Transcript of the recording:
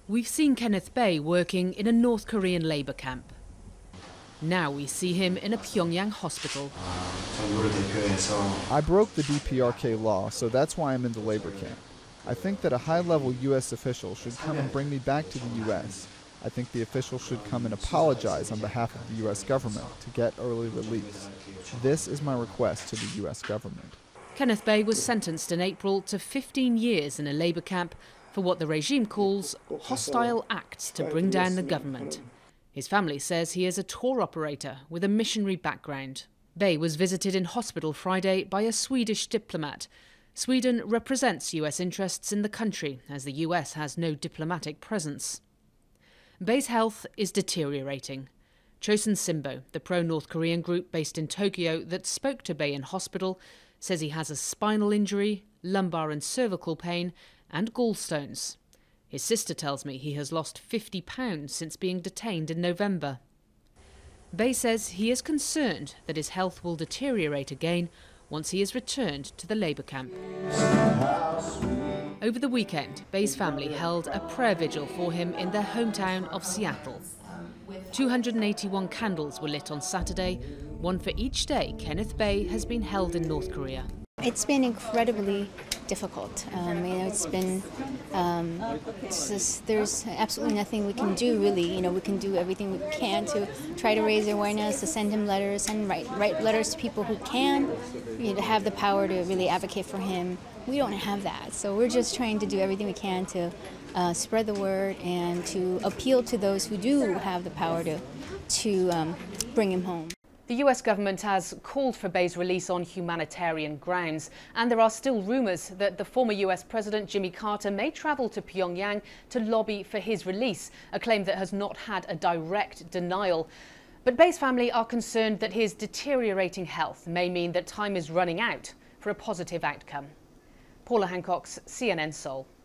We've seen Kenneth Bae working in a North Korean labour camp. Now we see him in a Pyongyang hospital. I broke the DPRK law, so that's why I'm in the labor camp. I think that a high-level U.S. official should come and bring me back to the U.S. I think the official should come and apologize on behalf of the U.S. government to get early release. This is my request to the U.S. government. Kenneth Bae was sentenced in April to 15 years in a labour camp for what the regime calls hostile acts to bring down the government. His family says he is a tour operator with a missionary background. Bae was visited in hospital Friday by a Swedish diplomat. Sweden represents US interests in the country, as the US has no diplomatic presence. Bae's health is deteriorating. Chosun Simbo, the pro-North Korean group based in Tokyo that spoke to Bae in hospital, says he has a spinal injury, lumbar and cervical pain, and gallstones. His sister tells me he has lost 50 pounds since being detained in November. Bae says he is concerned that his health will deteriorate again once he is returned to the labour camp. Over the weekend, Bae's family held a prayer vigil for him in their hometown of Seattle. 281 candles were lit on Saturday, one for each day Kenneth Bae has been held in North Korea. It's been incredibly difficult. There's absolutely nothing we can do, really. We can do everything we can to try to raise awareness, to send him letters and write letters to people who can, to have the power to really advocate for him. We don't have that, so we're just trying to do everything we can to spread the word and to appeal to those who do have the power to bring him home. The US government has called for Bae's release on humanitarian grounds, and there are still rumours that the former US President Jimmy Carter may travel to Pyongyang to lobby for his release, a claim that has not had a direct denial. But Bae's family are concerned that his deteriorating health may mean that time is running out for a positive outcome. Paula Hancock's CNN Seoul.